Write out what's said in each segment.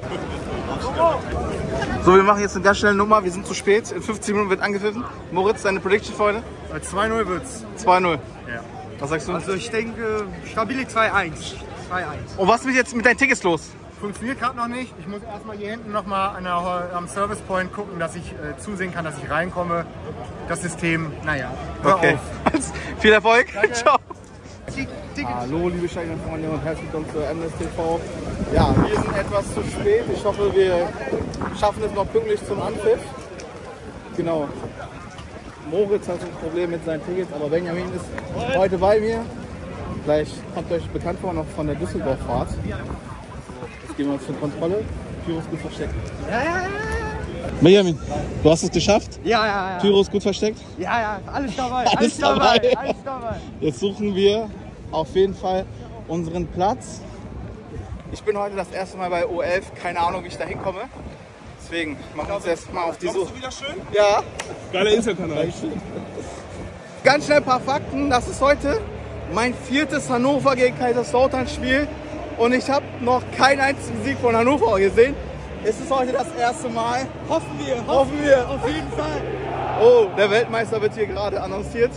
So, wir machen jetzt eine ganz schnelle Nummer. Wir sind zu spät. In 15 Minuten wird angepfiffen. Moritz, deine Prediction für heute? 2-0 wird's. 2-0. Ja. Was sagst du? Also ich denke, stabile 2-1. 2-1. Und was ist jetzt mit deinen Tickets los? Funktioniert gerade noch nicht. Ich muss erstmal hier hinten nochmal am Service Point gucken, dass ich zusehen kann, dass ich reinkomme. Das System, naja. Okay. Viel Erfolg. Danke. Ciao. Hallo liebe Stadionfreunde und herzlich willkommen zu MSTV. Ja, wir sind etwas zu spät. Ich hoffe, wir schaffen es noch pünktlich zum Anpfiff. Genau. Moritz hat ein Problem mit seinen Tickets, aber Benjamin ist heute bei mir. Vielleicht kommt euch bekannt vor noch von der Düsseldorf-Fahrt. Jetzt gehen wir zur Kontrolle. Pyro ist gut versteckt. Ja. Benjamin, du hast es geschafft? Ja. Pyro ist gut versteckt? Ja, alles dabei. Alles dabei. Alles dabei. Jetzt suchen wir auf jeden Fall unseren Platz. Ich bin heute das erste Mal bei O11, keine Ahnung, wie ich da hinkomme. Deswegen machen wir uns jetzt mal auf die Suche. wieder schön? Ja. Geiler Insta-Kanal. Ganz schnell ein paar Fakten. Das ist heute mein 4. Hannover gegen Kaiserslautern Spiel. Und ich habe noch keinen einzigen Sieg von Hannover gesehen. Es ist heute das erste Mal. Hoffen wir. Auf jeden Fall. Oh, der Weltmeister wird hier gerade annonciert.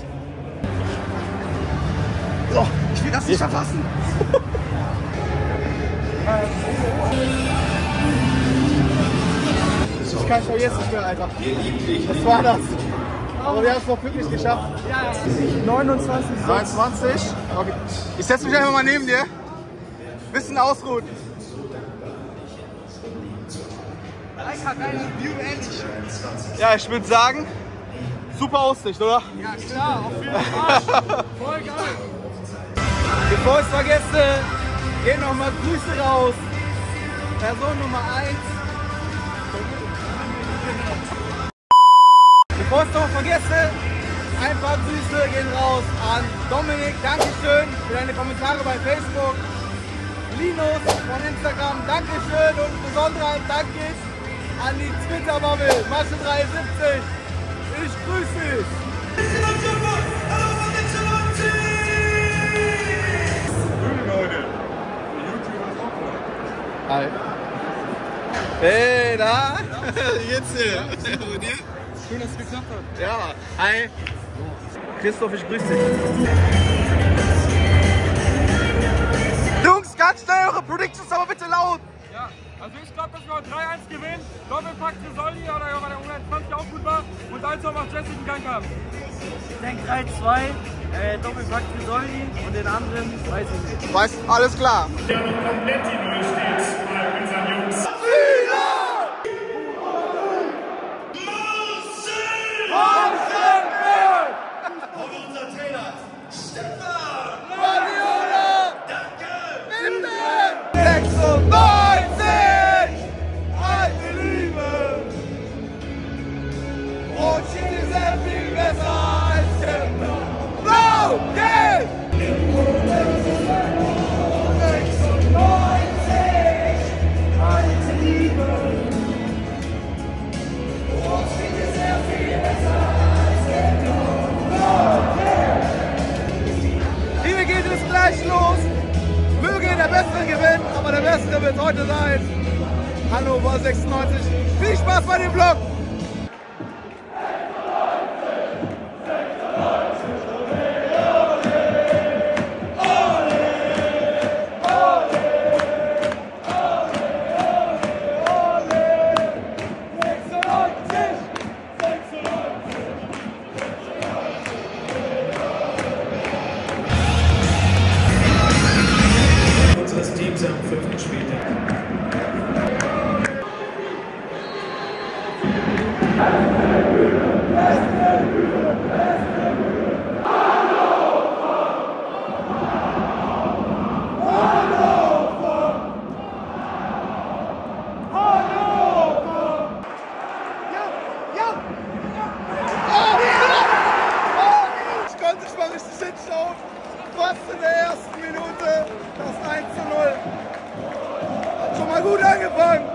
So, ich will das nicht verpassen. Ich kann schon jetzt nicht mehr, Alter. Was war das? Aber wir haben es noch wirklich geschafft. Ja. 29. 29. Okay. Ich setze mich einfach mal neben dir. Bisschen ausruhen. Ja, ich würde sagen, super Aussicht, oder? Ja, klar, auf jeden Fall. Voll geil. Bevor ich es vergesse, gehen nochmal Grüße raus. Person Nummer 1. Bevor ich es noch vergesse, ein paar Grüße gehen raus an Dominik, Dankeschön für deine Kommentare bei Facebook. Linus von Instagram, Dankeschön und besonderer Dank geht an die Twitter-Bubble, Masche 73. Ich grüße dich. Hi. Hey, da? Wie geht's dir? Und dir? Schön, dass es geklappt hat. Ja, hi. Christoph, ich grüße dich. Jungs, ganz schnell eure Predictions, aber bitte laut. Ja, also ich glaube, dass wir heute 3-1 gewinnen. Doppelpack für Solli, oder weil der 120 auch gut war. Und 1 macht Jesse den Gang haben. Ich denke 3-2, Doppelpack für Soldi und den anderen weiß ich nicht. Weißt, alles klar. Der noch komplett die Null steht bei unseren Jungs. Und unser Trainer Stefan! Guardiola! Danke! 96! Alte Liebe! Und sie ist sehr viel besser als Champion! Blau! Gelb! 96! Alte Liebe! Und sie ist sehr viel besser als Champion! Blau! Gelb! Hier geht es gleich los! Möge der Bessere gewinnen, aber der Bessere wird heute sein. Hannover 96. Viel Spaß bei dem Vlog! Unseres Teams am 5. Spieltag. Ich konnte nicht mal richtig hinschauen. Fast in der ersten Minute das 1:0. Hat schon mal gut angefangen.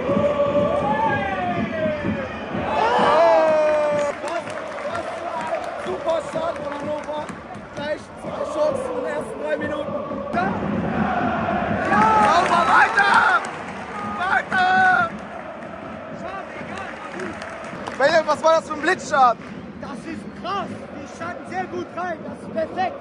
Super Start von Hannover. Gleich 2 Chancen in den ersten 3 Minuten. Ja! Weiter! Weiter! Gott, was war das für ein Blitzstart? Das ist krass. Die starten sehr gut rein. Das ist perfekt.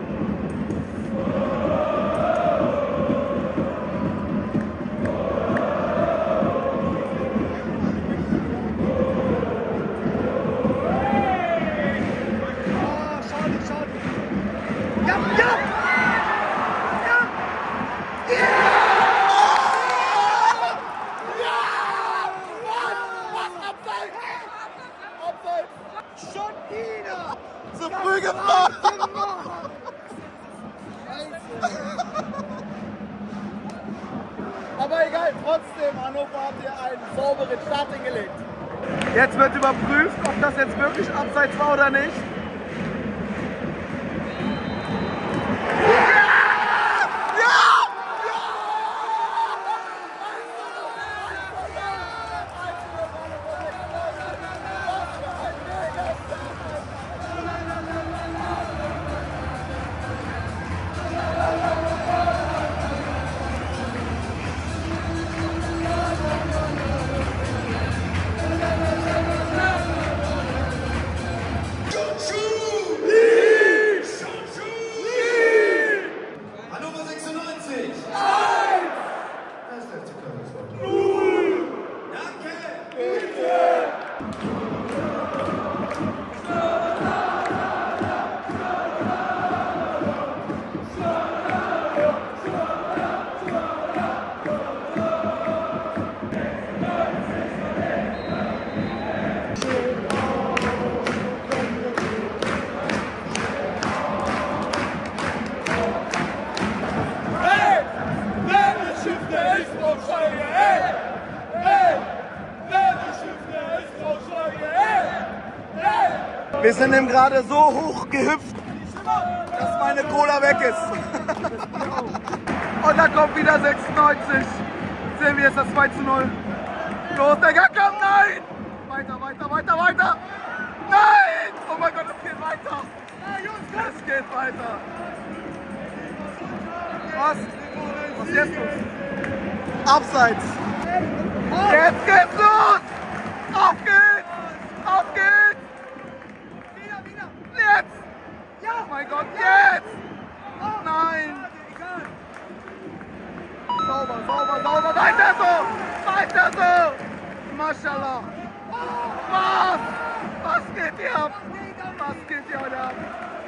So früh gefahren! Aber egal, trotzdem, Hannover hat hier einen sauberen Start hingelegt. Jetzt wird überprüft, ob das jetzt wirklich abseits war oder nicht. Wir sind ihm gerade so hoch gehüpft, dass meine Cola weg ist. Und da kommt wieder 96. Sehen wir jetzt das 2:0. Los, Digga, komm, nein! Weiter, weiter, weiter, weiter! Nein! Oh mein Gott, es geht weiter! Es geht weiter! Was? Was ist jetzt los? Abseits! Jetzt geht's los! Auf geht's! Auf geht's! Jetzt! Ja! Oh mein Gott, jetzt! Nein! Sauber, sauber, sauber! Weiter so! Weiter so! Maschallah! Was? Was geht hier ab? Was geht hier heute ab?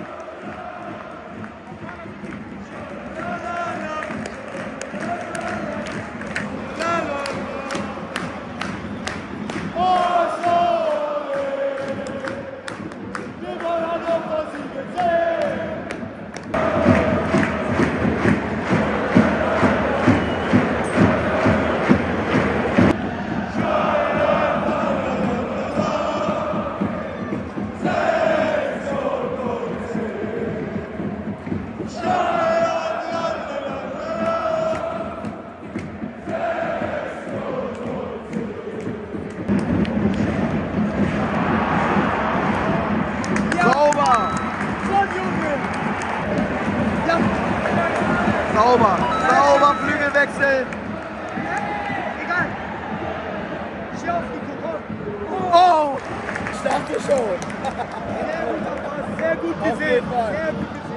Sauber, sauber, Flügelwechsel. Egal. Steh auf, Nico, komm. Oh! Ich dachte schon. Sehr gut gesehen. Sehr gut gesehen.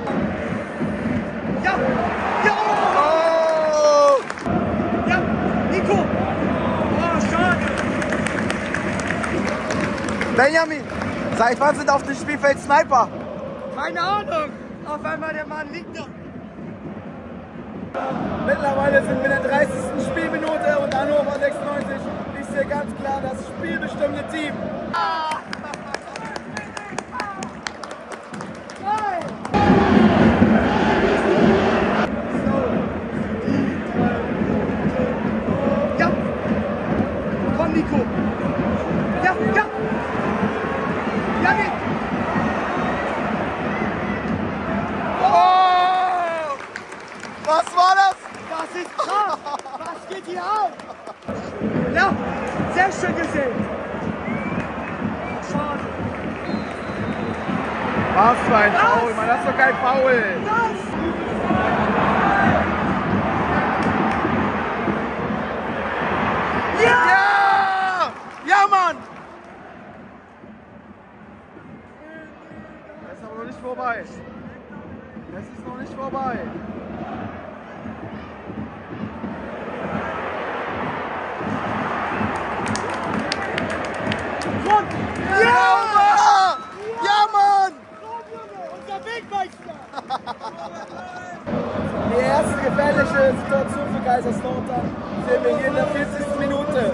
Ja! Ja! Oh! Ja! Nico! Oh, schade. Benjamin, seit wann sind auf dem Spielfeld Sniper? Keine Ahnung. Auf einmal der Mann liegt da. Mittlerweile sind wir in der 30. Spielminute und Hannover 96 ist hier ganz klar das spielbestimmende Team. Ja! Komm, Nico! Ja, ja! Ja, Nick! Oh! Was war das? Das ist krass! Was geht hier ab? Ja, sehr schön gesehen. Schade. Was für ein Foul, Mann, das ist doch kein Foul. Was? Ja! Ja, Mann! vorbei. Es ist noch nicht vorbei. Ja, ja, Mann! Unser Wegmeister! Die erste gefährliche Situation für Kaiserslautern sehen wir hier in der 40. Minute.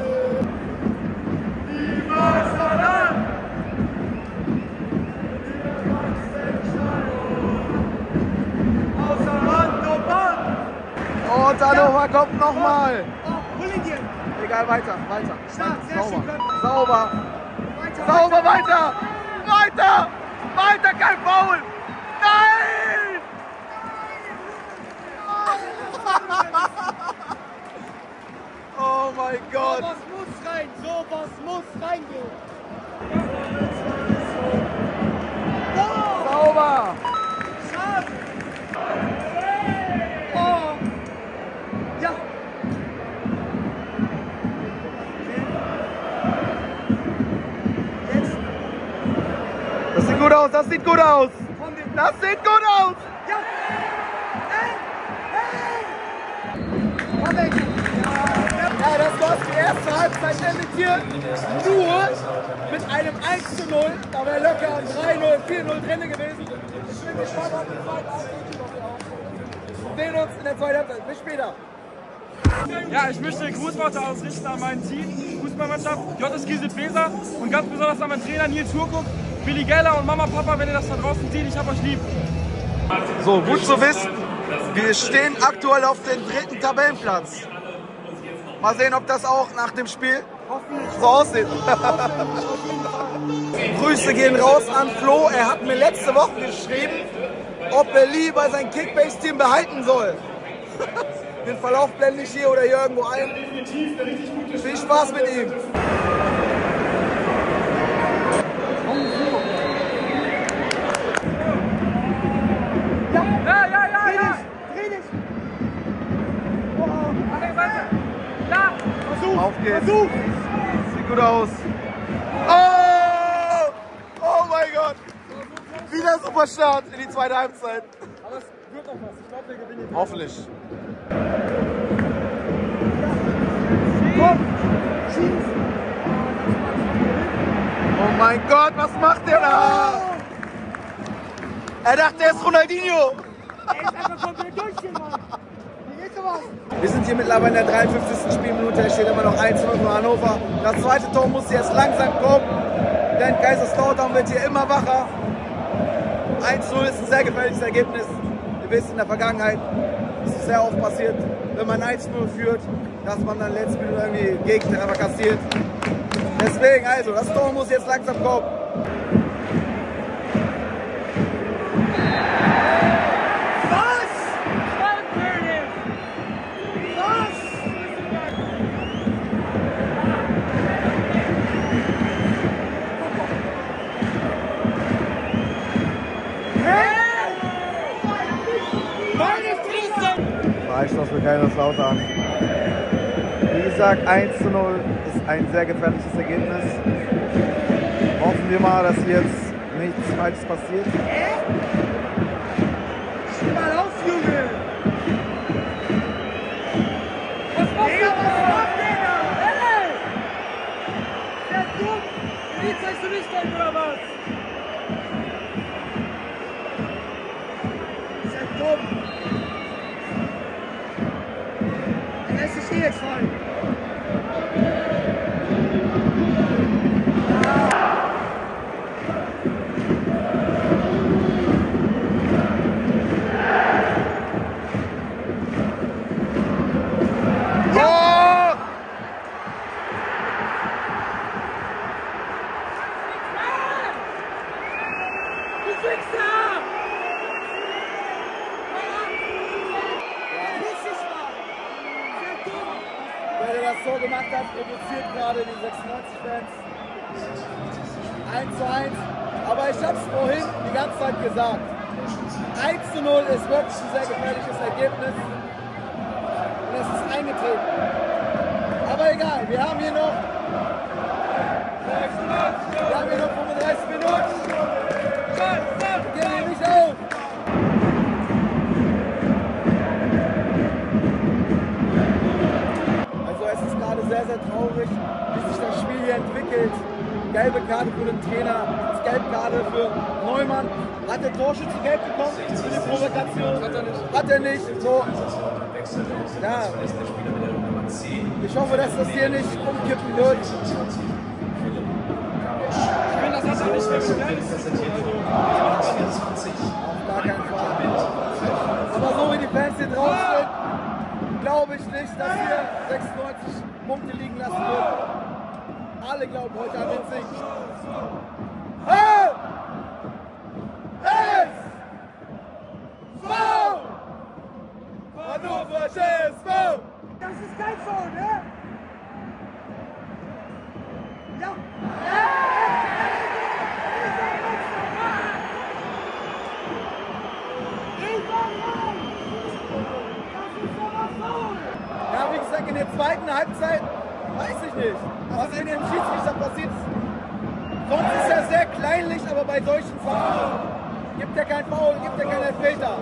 Und Hannover kommt nochmal. Egal, weiter. Sauber. Sauber, weiter. Weiter, kein Foul. Nein! Oh mein Gott. Sowas muss rein, sowas muss reingehen. Sauber. Oh. Ja. Das sieht gut aus, das sieht gut aus. Das sieht gut aus. Ja. Hey. Ja, das war die erste Halbzeit endet hier nur mit einem 1:0. Da wäre locker ein 3:0, 4:0 drin gewesen. Ich bin gespannt auf die zweite Halbzeit. Wir sehen uns in der zweiten Halbzeit. Bis später. Ja, ich möchte Grußworte ausrichten an mein Team, Fußballmannschaft, JSG Südweser und ganz besonders an meinen Trainer Nils Schurkuck, Willi Geller und Mama, Papa, wenn ihr das da draußen seht, ich hab euch lieb. So, gut zu wissen, wir stehen aktuell auf dem 3. Tabellenplatz. Mal sehen, ob das auch nach dem Spiel so aussieht. Grüße gehen raus an Flo. Er hat mir letzte Woche geschrieben, ob er lieber sein Kickbase-Team behalten soll. Den Verlauf blende ich hier oder hier irgendwo ein. Viel Spaß mit ihm. Auf geht's. Versuch. Sieht gut aus. Oh! Oh mein Gott! Wieder super Start in die zweite Halbzeit. Aber es wird noch was. Ich glaube, wir gewinnen. Hoffentlich. Komm! Schieß! Oh mein Gott, was macht der da? Er dachte, er ist Ronaldinho. Er ist einfach komplett durchgemacht. Wie geht's sowas? Wir sind hier mittlerweile in der 53. Spielminute. Es steht immer noch 1:0 für Hannover. Das zweite Tor muss jetzt langsam kommen, denn Kaiserslautern wird hier immer wacher. 1:0 ist ein sehr gefährliches Ergebnis. Ihr wisst, in der Vergangenheit ist es sehr oft passiert, wenn man 1:0 führt, dass man dann letztes Minute irgendwie Gegentreffer kassiert. Deswegen also, das Tor muss jetzt langsam kommen. Freistoß für Kaiserslautern. Wie gesagt, 1:0 ist ein sehr gefährliches Ergebnis. Hoffen wir mal, dass jetzt nichts Falsches passiert. Steh mal auf, Junge! Was macht der? Hey! Der ist dumm! Wie zeigst du nicht dein oder was? Ist ja dumm! Er lässt sich jetzt fallen! Wer das Tor gemacht hat, provoziert gerade die 96-Fans. 1:1. Aber ich habe es vorhin die ganze Zeit gesagt. 1:0 ist wirklich ein sehr gefährliches Ergebnis. Und es ist eingetreten. Aber egal, wir haben hier noch 35 Minuten. Wir gehen hier nicht auf. sehr traurig, wie sich das Spiel hier entwickelt. Gelbe Karte für den Trainer, das Gelbkarte für Neumann. Hat der Torschütze gelb bekommen für die Provokation? Hat er nicht. So. Ja. Ich hoffe, dass das hier nicht umkippen wird. Ich finde, das hat er nicht mehr bestellt. Auf gar keinen Fall. Aber so wie die Fans hier drauf sind, glaube ich nicht, dass hier 96 Punkte liegen lassen wird. Alle glauben heute an den Sieg. Hey! Es! Foul! Hannover SV! Das ist kein Foul, ne? Ja! Ja, wie gesagt, in der zweiten Halbzeit weiß ich nicht, was in dem Schiedsrichter passiert. Sonst ist er sehr kleinlich, aber bei solchen Sachen gibt er kein Foul, gibt er keinen Elfmeter.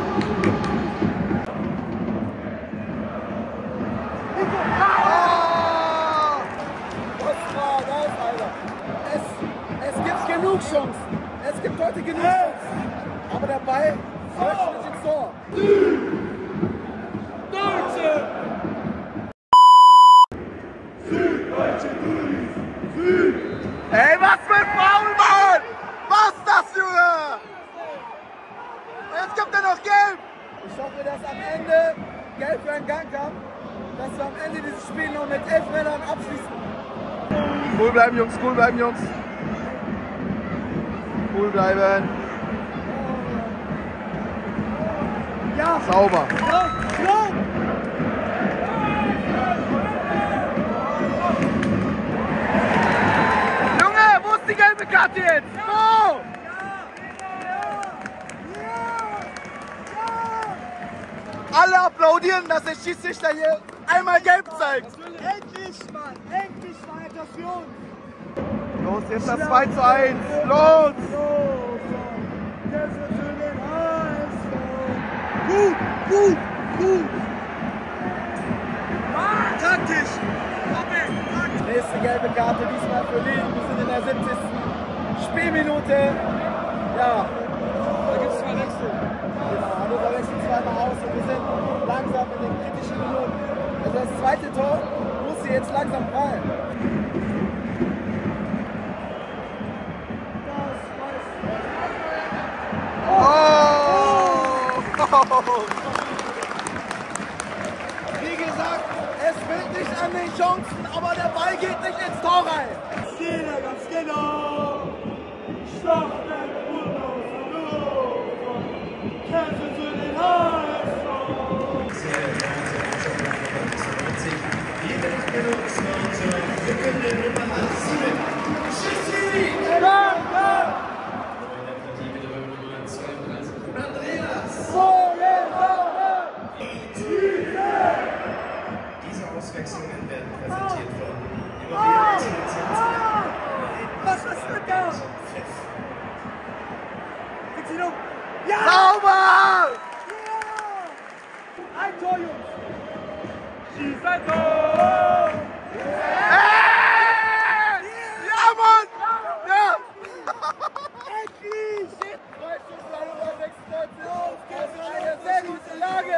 Was war das, Alter? Es gibt genug Chancen. Es gibt heute genug Chancen. Aber der Ball läuft nicht ins Tor. Ey, was für ein Foul, Mann! Was ist das, Junge? Jetzt gibt er noch Gelb! Ich hoffe, dass am Ende Gelb für einen Gang kam, dass wir am Ende dieses Spiel noch mit 11 Männern abschließen. Cool bleiben, Jungs, cool bleiben, Jungs. Cool bleiben. Ja! Sauber. Ja! Ja! Die gelbe Karte jetzt! Oh! Alle applaudieren, dass der Schiedsrichter hier einmal gelb zeigt. Endlich, Mann! Endlich war etwas für uns! Los, jetzt das 2:1! Los! Gut, gut, gut! Taktisch! Nächste gelbe Karte, diesmal für Lien. Wir sind in der 70. Spielminute. Ja, da gibt es 2 Wechsel. Genau, Hannover wechselt zweimal aus und wir sind langsam in den kritischen Minuten. Also das zweite Tor muss hier jetzt langsam fallen. Wie gesagt, es fehlt nicht an den Chancen, aber der Ball geht nicht ins Tor rein. Ganz genau. Stopp den Bulldozer. Kämpfe für den HSV. Diese Auswechslungen werden präsentiert von Was ist denn da? Ja! Sauber! Ja! Ein Tor, Jungs! Schieß ein Tor! Ja, Mann! Ja! Endlich! Freistoß Hannover 96 aus! Das ist eine sehr gute Lage!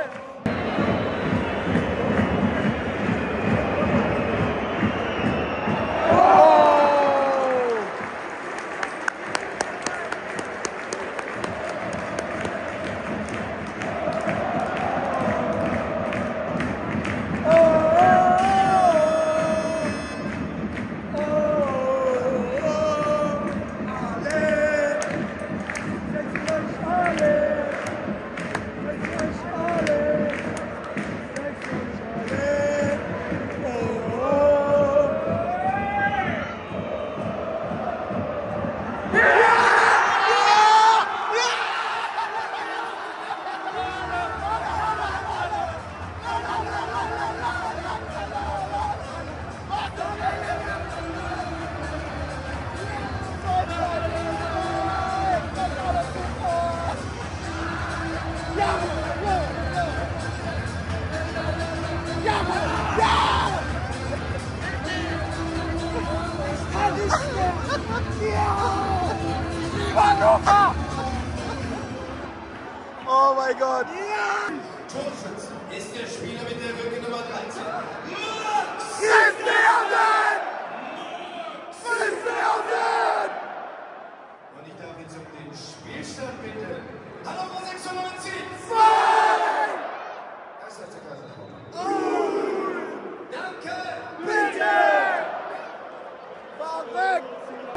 Hannover! Oh mein Gott! Torschütze ist der Spieler mit der Rücke Nummer 13. Und ich darf jetzt um den Spielstand bitten. Hannover 96! Das hat der Kaiserslautern. Danke! Bitte! Verrückt!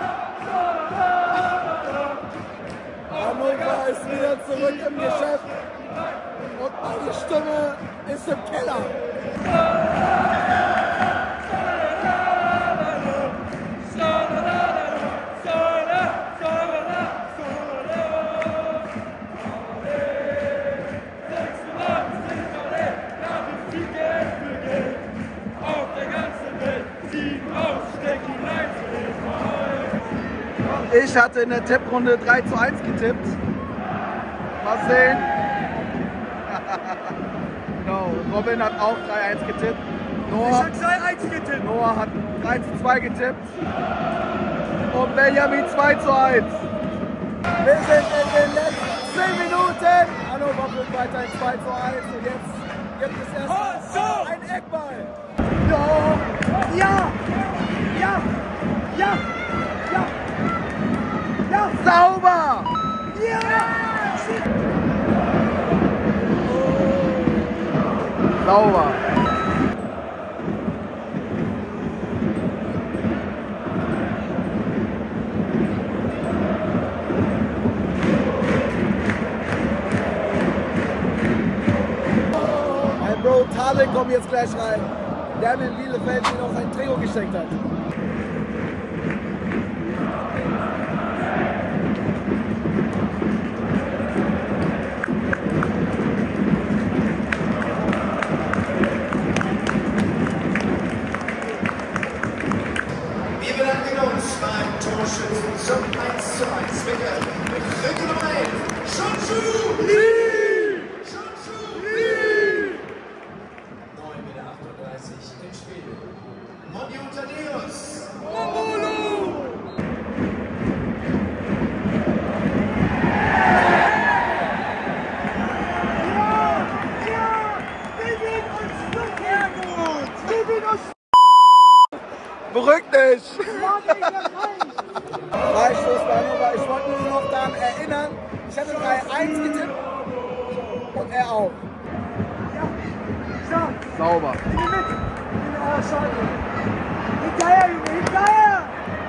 Hannover ist wieder zurück im Geschäft und meine Stimme ist im Keller. Ich hatte in der Tipprunde 3:1 getippt. Mal sehen. Genau, Robin hat auch 3:1 getippt. Noah hat 3:2 getippt. Und Benjamin 2:1. Wir sind in den letzten 10 Minuten. Hannover führt weiterhin 2:1. Und jetzt gibt es erst einen Eckball. Ja! Ja! Ja! Ja! Ja! Sauber! Ja! Sauber! Mein Bro Tarek kommt jetzt gleich rein. Der mir in Bielefeld mir noch sein Trio geschenkt hat. Wir bedanken uns beim Torschützen zum 1:1 mit Rücke Nummer 11. Shonshu Lee! Shonshu Lee! 9:38 im Spiel. Monio Tadeus. Momolo! Beruhig dich! Freistoß bei Hannover. Ich wollte nur noch daran erinnern, ich hatte 3:1 getippt und er auch. Sauber. Hinterher, Junge, hinterher!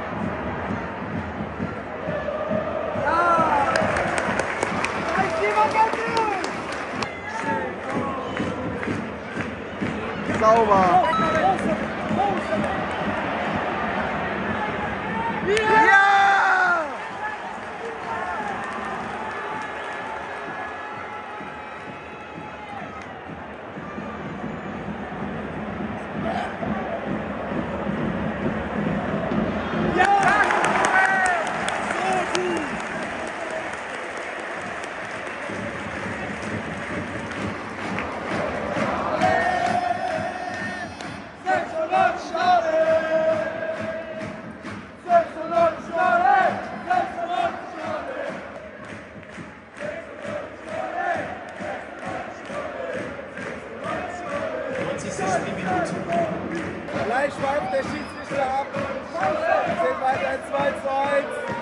Ja! Sauber. Ja! Gleich schweift der Schiedsrichter ab. Wir sehen weiter in 2:1.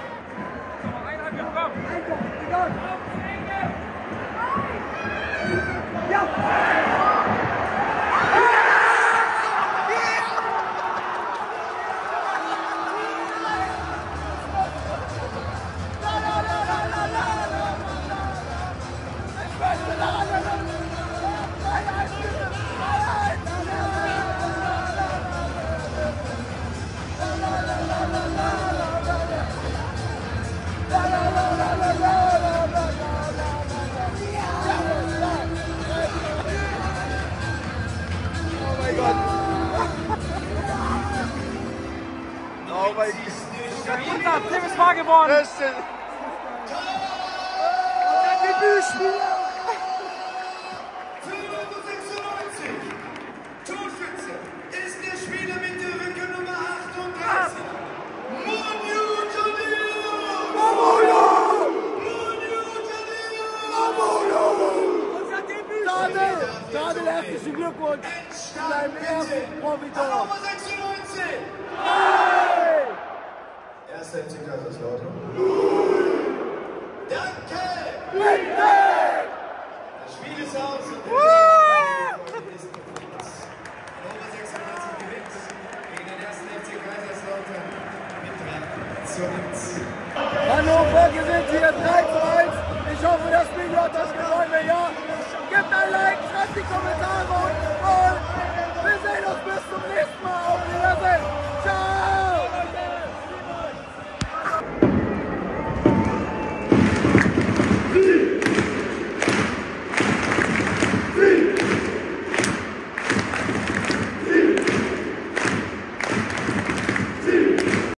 Oh mein Gott. Unser Team ist wahr geworden. Debütspieler. Für Nummer 96. Torschütze ist der Spieler mit der Rücke Nummer 38. Monio Tadeus. Hannover 96! Erster FC Kaiserslautern. Danke! Das Spiel ist aus und der nächsten Platz. Hannover 96 gewinnt gegen den ersten FC Kaiserslautern mit 3:1. Hannover gewinnt hier 3:1. Ich hoffe, das Video hat euch gefallen. Wenn ja, gebt ein Like, schreibt die Kommentare und wir sehen uns bis zum nächsten Mal.